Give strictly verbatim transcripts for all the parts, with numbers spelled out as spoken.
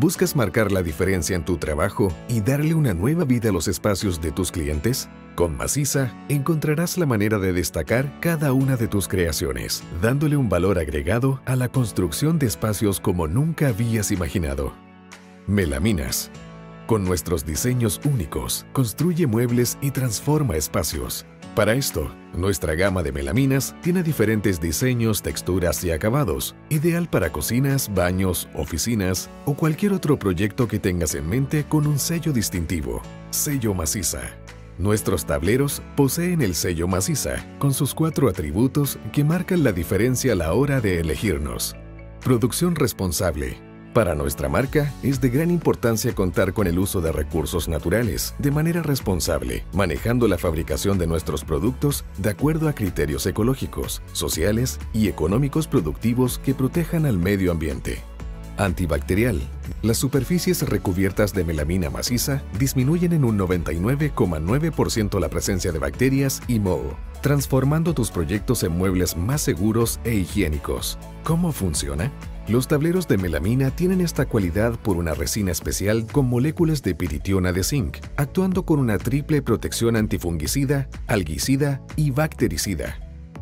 ¿Buscas marcar la diferencia en tu trabajo y darle una nueva vida a los espacios de tus clientes? Con Maciza encontrarás la manera de destacar cada una de tus creaciones, dándole un valor agregado a la construcción de espacios como nunca habías imaginado. Melaminas. Con nuestros diseños únicos, construye muebles y transforma espacios. Para esto, nuestra gama de melaminas tiene diferentes diseños, texturas y acabados, ideal para cocinas, baños, oficinas o cualquier otro proyecto que tengas en mente con un sello distintivo. Sello Maciza. Nuestros tableros poseen el sello Maciza, con sus cuatro atributos que marcan la diferencia a la hora de elegirnos. Producción responsable. Para nuestra marca, es de gran importancia contar con el uso de recursos naturales de manera responsable, manejando la fabricación de nuestros productos de acuerdo a criterios ecológicos, sociales y económicos productivos que protejan al medio ambiente. Antibacterial. Las superficies recubiertas de melamina maciza disminuyen en un noventa y nueve coma nueve por ciento la presencia de bacterias y moho, transformando tus proyectos en muebles más seguros e higiénicos. ¿Cómo funciona? Los tableros de melamina tienen esta cualidad por una resina especial con moléculas de piritiona de zinc, actuando con una triple protección antifungicida, alguicida y bactericida.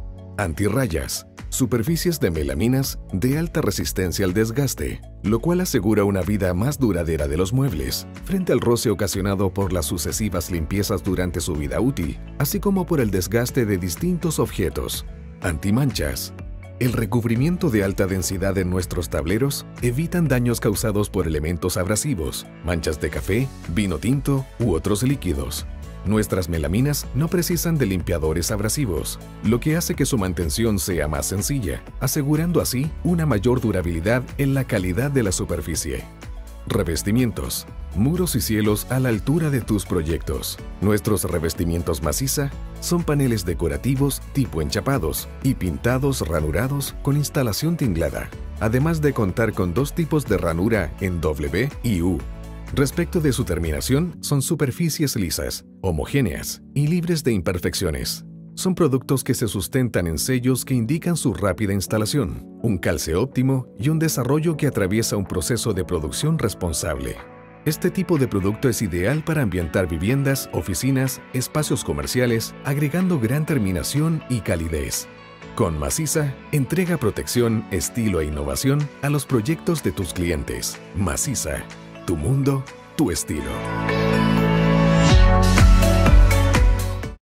Antirrayas. Superficies de melaminas de alta resistencia al desgaste, lo cual asegura una vida más duradera de los muebles, frente al roce ocasionado por las sucesivas limpiezas durante su vida útil, así como por el desgaste de distintos objetos. Antimanchas. El recubrimiento de alta densidad en nuestros tableros evitan daños causados por elementos abrasivos, manchas de café, vino tinto u otros líquidos. Nuestras melaminas no precisan de limpiadores abrasivos, lo que hace que su mantención sea más sencilla, asegurando así una mayor durabilidad en la calidad de la superficie. Revestimientos. Muros y cielos a la altura de tus proyectos. Nuestros revestimientos Maciza son paneles decorativos tipo enchapados y pintados ranurados con instalación tinglada, además de contar con dos tipos de ranura en W y U. Respecto de su terminación, son superficies lisas, homogéneas y libres de imperfecciones. Son productos que se sustentan en sellos que indican su rápida instalación, un calce óptimo y un desarrollo que atraviesa un proceso de producción responsable. Este tipo de producto es ideal para ambientar viviendas, oficinas, espacios comerciales, agregando gran terminación y calidez. Con Maciza, entrega protección, estilo e innovación a los proyectos de tus clientes. Maciza. Tu mundo, tu estilo.